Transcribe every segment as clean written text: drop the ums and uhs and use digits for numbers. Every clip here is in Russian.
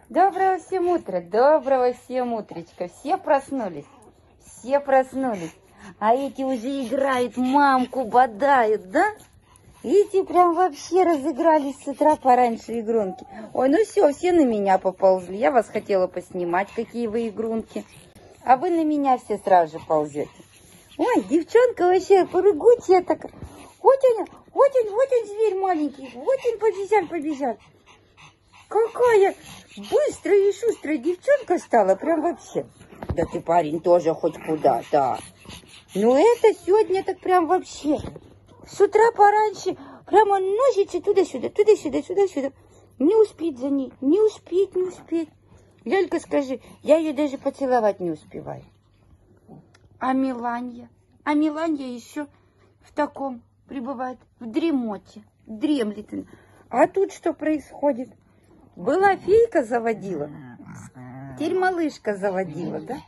Доброго всем утра, доброго всем утречка. Все проснулись, все проснулись. А эти уже играют, мамку бодают, да? Эти прям вообще разыгрались с утра пораньше игрунки. Ой, ну все на меня поползли. Я вас хотела поснимать, какие вы игрунки. А вы на меня все сразу же ползете. Ой, девчонка вообще порыгучая такая. Вот он, зверь маленький. Вот он побежал. Какая быстрая и шустрая девчонка стала, прям вообще. Да ты, парень, тоже хоть куда, да. Ну это сегодня так прям вообще. С утра пораньше прямо носится туда-сюда. Не успеть за ней, не успеть. Лёлька, скажи, я ее даже поцеловать не успеваю. А Миланья еще в таком пребывает, в дремоте, дремлет. А тут что происходит? Была фейка заводила, теперь малышка заводила, да?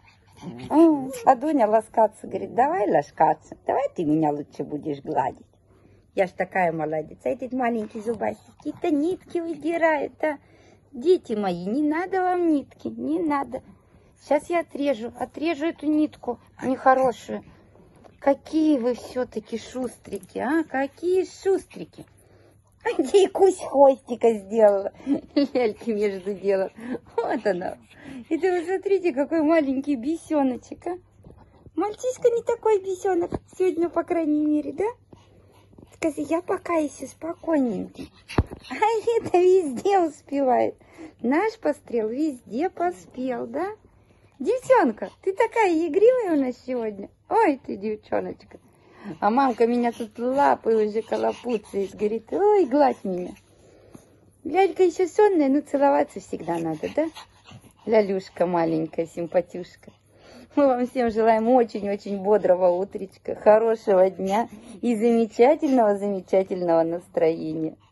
А Дуня ласкаться, говорит, давай ласкаться, давай ты меня лучше будешь гладить. Я ж такая молодец, а этот маленький зубастик какие-то нитки выдирает, да? Дети мои, не надо вам нитки, не надо. Сейчас я отрежу эту нитку нехорошую. Какие вы все-таки шустрики, а? Какие шустрики. Ей кусь хвостика сделала. Лялька между делом. Вот она. Это вы смотрите, какой маленький бесеночек, а? Мальчишка не такой бесенок. Сегодня, по крайней мере, да? Скажи, я пока еще спокойненький. А это везде успевает. Наш пострел везде поспел, да? Девчонка, ты такая игривая у нас сегодня. Ой, ты девчоночка. А мамка меня тут лапой уже колопуцает. Говорит, ой, гладь меня. Лялька еще сонная, но целоваться всегда надо, да? Лялюшка маленькая, симпатюшка. Мы вам всем желаем очень-очень бодрого утречка, хорошего дня и замечательного настроения.